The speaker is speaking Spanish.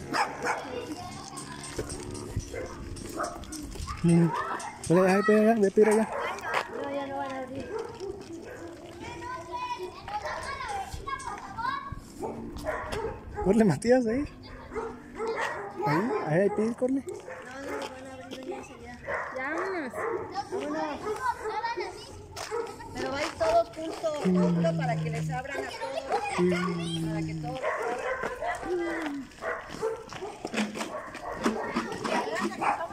Boleh hype ya, DP ya. No, ya no van a abrir. Corre Matías ahí. Ahí hay pin, corre. No, no van a abrir ya. Ya, vámonos. Vámonos. Pero va a ir todo junto para que les abran a todos. Para que todos les abran.